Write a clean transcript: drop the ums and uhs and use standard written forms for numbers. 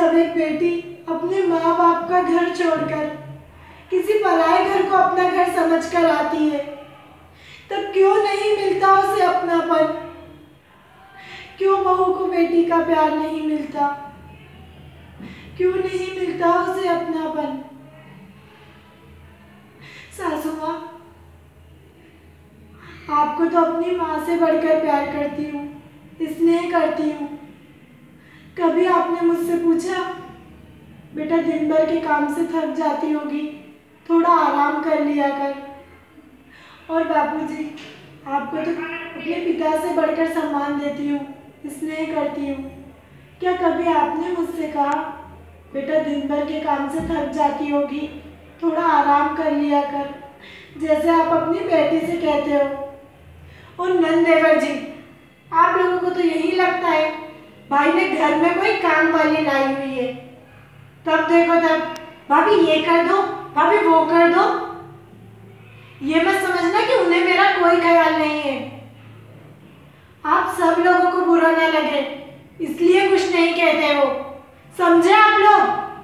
जब एक बेटी अपने माँ बाप का घर छोड़कर किसी पराए घर को अपना घर समझकर आती है, तब क्यों नहीं मिलता उसे अपनापन? क्यों बहू को बेटी का प्यार नहीं मिलता? क्यों नहीं मिलता उसे अपनापन? सासू माँ, आपको तो अपनी माँ से बढ़कर प्यार करती हूँ, स्नेह करती हूँ। कभी आपने मुझसे पूछा, बेटा दिन भर के काम से थक जाती होगी, थोड़ा आराम कर लिया कर? और बापूजी, आपको तो अपने पिता से बढ़कर सम्मान देती हूँ, स्नेह करती हूँ। क्या कभी आपने मुझसे कहा, बेटा दिन भर के काम से थक जाती होगी, थोड़ा आराम कर लिया कर, जैसे आप अपनी बेटी से कहते हो? और नंदेवर जी, आप लोगों को तो यही लगता है भाई ने घर में कोई काम वाली लाई हुई है, तब देखो तब भाभी ये कर दो, भाभी वो कर दो। ये मत समझना कि उन्हें मेरा कोई ख्याल नहीं है। आप सब लोगों को बुरा ना लगे इसलिए कुछ नहीं कहते हो, समझे आप लोग?